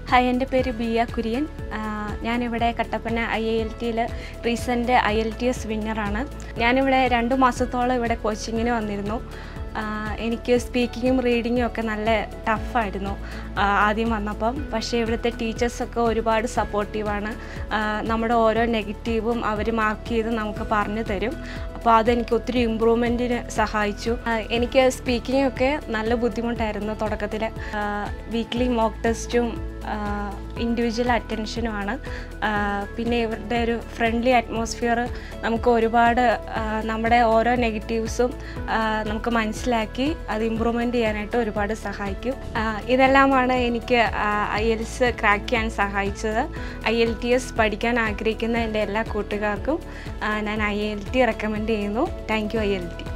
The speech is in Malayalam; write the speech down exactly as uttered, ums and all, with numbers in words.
Hi, എൻ്റെ പേര് ബിയ കുര്യൻ. ഞാൻ ഇവിടെ Kattappana I I L T ൽ recent I E L T S winner ആണ്. ഞാൻ ഇവിടെ രണ്ട് മാസത്തോളം ഇവിടെ കോച്ചിങ്ങിന് വന്നിരുന്നു. എനിക്ക് സ്പീക്കിങ്ങും റീഡിങ്ങും ഒക്കെ നല്ല ടഫ് ആയിരുന്നു ആദ്യം വന്നപ്പോൾ. പക്ഷേ ഇവിടുത്തെ ടീച്ചേഴ്സ് ഒക്കെ ഒരുപാട് സപ്പോർട്ടീവ് ആണ്. നമ്മുടെ ഓരോ നെഗറ്റീവും അവർ മാർക്ക് ചെയ്ത് നമുക്ക് പറഞ്ഞു തരും. അപ്പോൾ അതെനിക്ക് ഒത്തിരി ഇമ്പ്രൂവ്മെൻറ്റിന് സഹായിച്ചു. എനിക്ക് സ്പീക്കിംഗ് ഒക്കെ നല്ല ബുദ്ധിമുട്ടായിരുന്നു തുടക്കത്തിൽ. വീക്ക്ലി മോക്ക് ടെസ്റ്റും ഇൻഡിവിജ്വൽ അറ്റൻഷനുമാണ്. പിന്നെ ഇവരുടെ ഒരു ഫ്രണ്ട്ലി അറ്റ്മോസ്ഫിയർ നമുക്ക് ഒരുപാട് നമ്മുടെ ഓരോ നെഗറ്റീവ്സും നമുക്ക് മനസ്സിലാക്കി അത് ഇമ്പ്രൂവ്മെൻറ്റ് ചെയ്യാനായിട്ട് ഒരുപാട് സഹായിക്കും. ഇതെല്ലാമാണ് എനിക്ക് I E L T S crack ചെയ്യാൻ സഹായിച്ചത്. I E L T S പഠിക്കാൻ ആഗ്രഹിക്കുന്ന എൻ്റെ എല്ലാ കൂട്ടുകാർക്കും ഞാൻ I E L T recommend ചെയ്യുന്നു. Thank you I E L T.